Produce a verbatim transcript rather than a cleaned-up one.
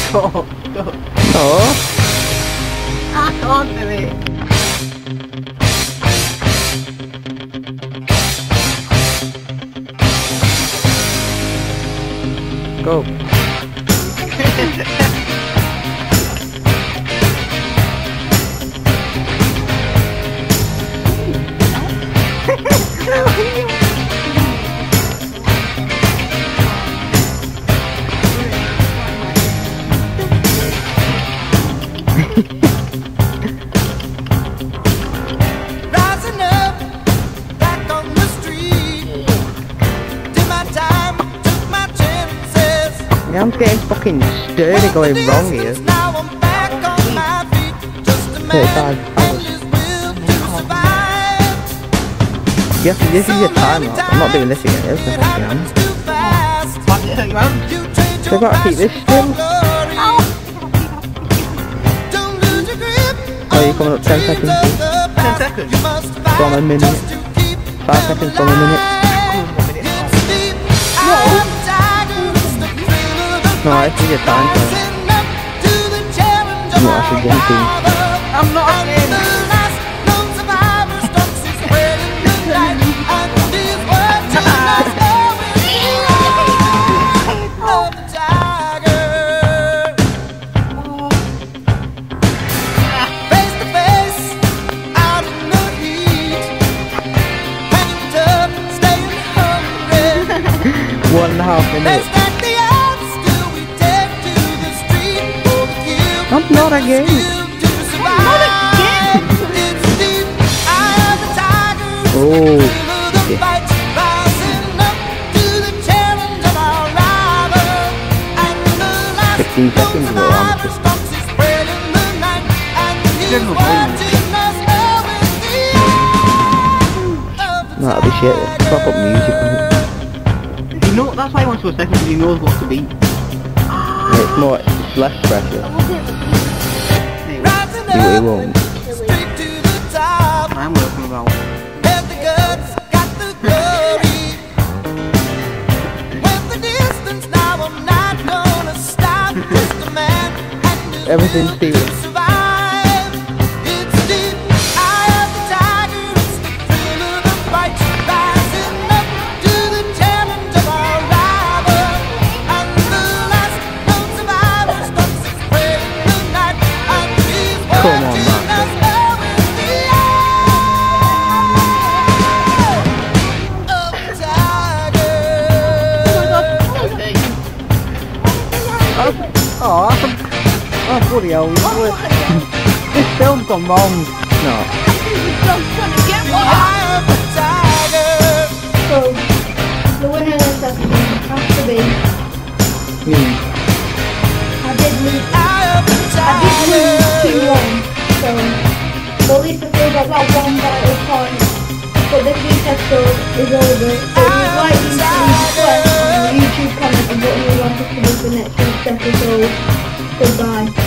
Stop, stop. Oh. I can't do it. Go. Rising up, back on the street. Did my time, took my chances. Yeah, I'm getting fucking sturdy going wrong here. Now I'm back on my feet. Just a man thirty-five and his will to survive. Yes, this is your time, lad. I'm not doing this again. There's It nothing happens too fast. Why did it hurt your hand? You trade So your I've got to keep this passion still. for glory. Don't lose your grip Oh, you're coming up ten seconds. Ten seconds? You must From a fight minute. just to keep Five seconds from a minute. It's deep. I am the tiger, it's the thrill of the No, fight. this is your time, son. Rising up to the challenge of You actually our get things. rival. I'm not And in. the last known survivor stalks his prey in the night. And his word to us all is the eye of the tiger. Face to face, out in the heat. Hanging tough, staying hungry. One and a half They minutes. stack the odds, still we take to the street for the kill. I'm not again. To survive. It's deep, eye of the tiger. Oh. Thrill of the fight, rising up to the challenge of our rival. And the last fifteen known seconds, bro. survivor stalks his prey in the night. And he's Good one, boy. watching us all with the eye of the No, that'll be shit. Prop up music on it. You know, that's why he wants to go second, because he knows what to beat. Yeah, it's more, it's less pressure. Rising See what he up, wants. straight to the top. I'm working about. Got the guts, got the glory. Went the distance, now I'm not gonna stop. Just a man and his Everything's will stealing. to survive. It's deep, eye of the tiger, it's the thrill of the fight. Rising up to the challenge of our rival. And the last known survivor stalks his prey in the night. And he's Come on, watching man. us all with the eye of the tiger. Oh, that's a... Oh, bloody hell. This film's gone wrong. No. Eye of the tiger. So, the winner of this episode has to be. Me. I did lose. Eye of the I did lose two tiger. one. So, at least I still got that one battle point. But this week's episode is over. So, if you'd like me to request on the YouTube comment of what you want us to do for next week's episode. Goodbye.